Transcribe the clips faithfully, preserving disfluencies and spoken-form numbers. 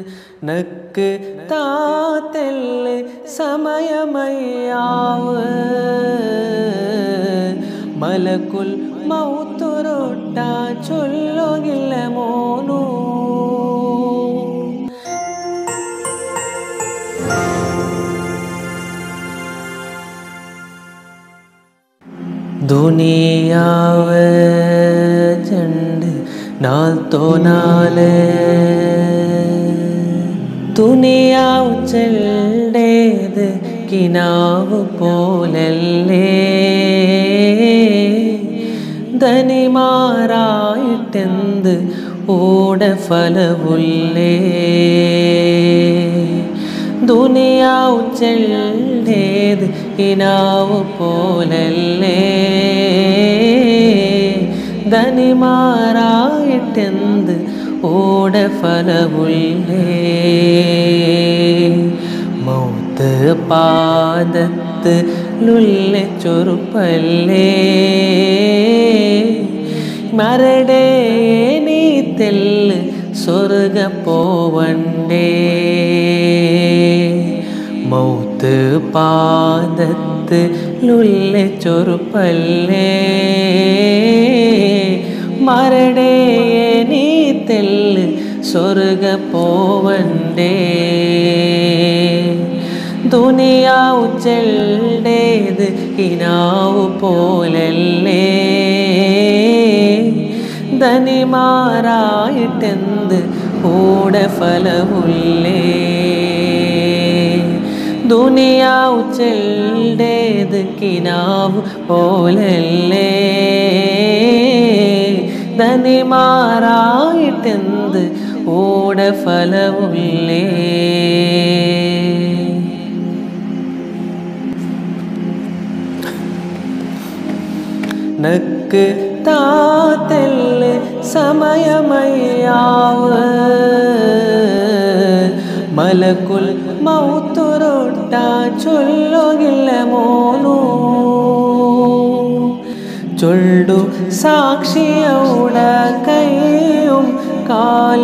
നക്ക് താത്തെല്ല് സമയമയ്യാവ് മലക്കുൽ മൗത്തുരൊട്ട ചൊല്ലുകില്ല മോനു ദുനിയാവ് ചണ്ട് നാൾ തോനാല് ദുനിയാവ് ചെൽടേത് കിനാവ് പോലല്ലേ ധനിമാരായിട്ടെന്ത് ഓടെ ഫലവുള്ളേ ദുനിയാവ് ചെൽടേത് കിനാവ് പോലല്ലേ ധനിമാരായിട്ടെന്ത് ഓടെ ഫലവുള്ളേ മൗത്ത് പാദത്ത് ലുല്ലെ ചൊറുപ്പല്ലേ മരടേ നീ തെല്ല് സ്വർഗ പോവണ്ടേ മൗത്ത് പാദത്ത് ലുല്ലെ ചൊറുപ്പല്ലേ മരടേ നീ തെല്ല് സ്വർഗ പോവണ്ടേ ദുനിയാവ് ചെൽടേത് കിനാവ് പോലല്ലേ ധനിമാരായിട്ടെന്ത് ഓടെ ഫലവുള്ളേ ദുനിയാവ് ചെൽടേത് കിനാവ് പോലല്ലേ ധനിമാരായിട്ടെന്ത് ഓടെ ഫലവുള്ളേ നക്ക് താത്തെല്ല് സമയമയ്യാവ് മലക്കുൽ മൗത്തുരൊട്ട ചൊല്ലുകില്ല മോനു ചൊല്ലു സാക്ഷിയോട കൈയും കാല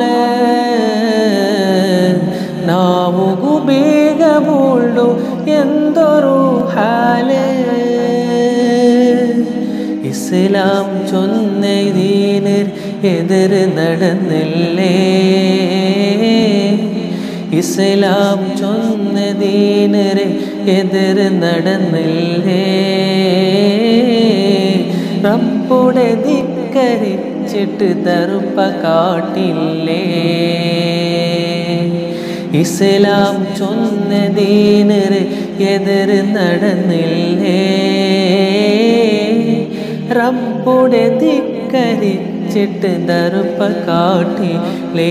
നാവുകു ಬೇಗ ಬೋಳ್ಡು എന്തൊരു ഹാല് ഇസ്ലാം ചൊന്ന ദീനിൽ എതിര് നടന്നില്ലേ ഇസ്ലാം ചൊന്ന ദീനിൽ എതിര് നടന്നില്ലേ റബ്ബുടെ ധിക്കരിച്ചിട്ട് ദർപ്പ കാട്ടില്ലേ ഇസ്ലാം ചൊന്ന ദീനിൽ എതിര് നടന്നില്ലേ റബ്ബുടെ ധിക്കരിച്ചിട്ട് ദർപ്പ കാട്ടില്ലേ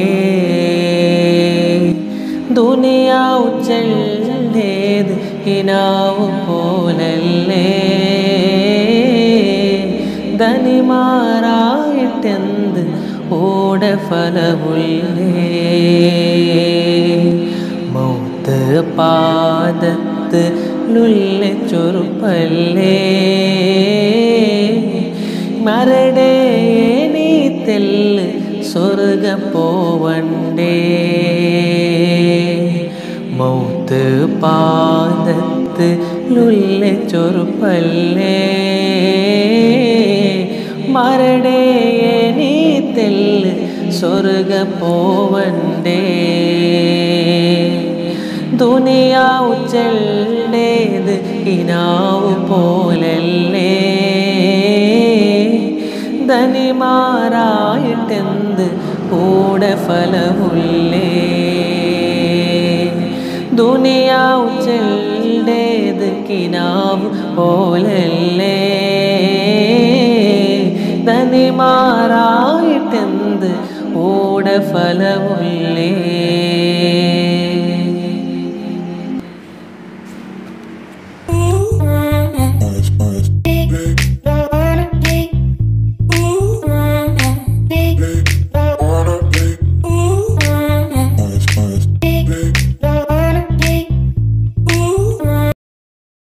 ദുനിയാവ് ചെൽടേത് കിനാവ് പോലല്ലേ ധനിമാരായിട്ടെന്ത് ഓടെ ഫലവുള്ളേ മൗത്ത് പാദത്ത് ലുല്ലെ ചൊറുപ്പല്ലേ മരടേ നീ തെല്ല് സ്വർഗ പോവണ്ടേ മൗത്ത് പാദത്ത് ലുല്ലെ ചൊറുപ്പല്ലേ മരടേ നീ തെല്ല് സ്വർഗ പോവണ്ടേ ദുനിയാവ് ചെൽടേത് കിനാവ് പോലല്ലേ ധനിമാരായിട്ടെന്ത് ഓടെ ഫലവുള്ളേ ദുനിയാവ് ചെൽടേത് കിനാവ് പോലല്ലേ ധനിമാരായിട്ടെന്ത് ഓടെ ഫലവുള്ളേ